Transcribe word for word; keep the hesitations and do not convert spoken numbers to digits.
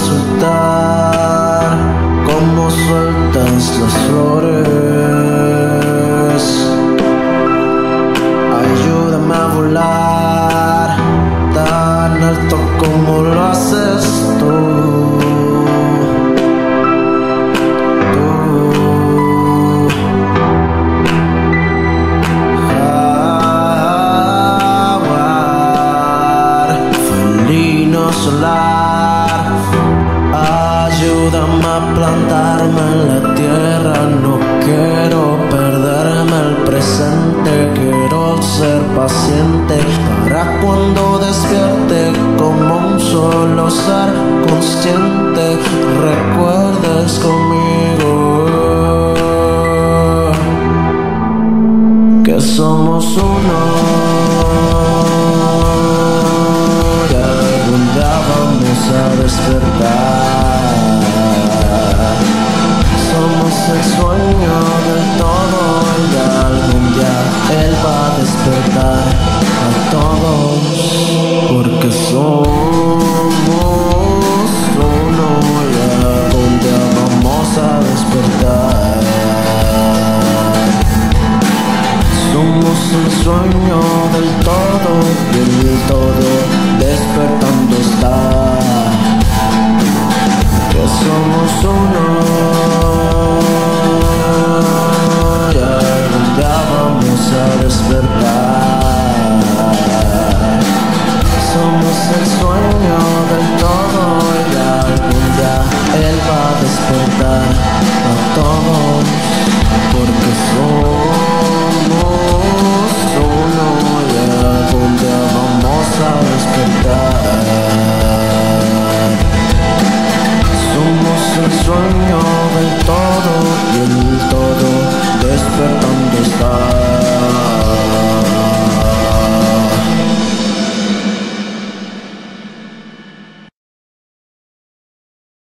resultar como sueltas las flores. Ayúdame a volar tan alto como lo haces tú. Solar, ayúdame a plantarme en la tierra. No quiero perderme el presente, quiero ser paciente para cuando despierte como un solo ser consciente recuerdes conmigo que somos uno. A despertar, somos el sueño del todo y algún día él va a despertar a todos, porque somos uno y algún día vamos a despertar. Somos el sueño del todo y el todo despertando está. Que somos uno y algún día vamos a despertar. Somos el sueño del todo y algún día él va a despertar.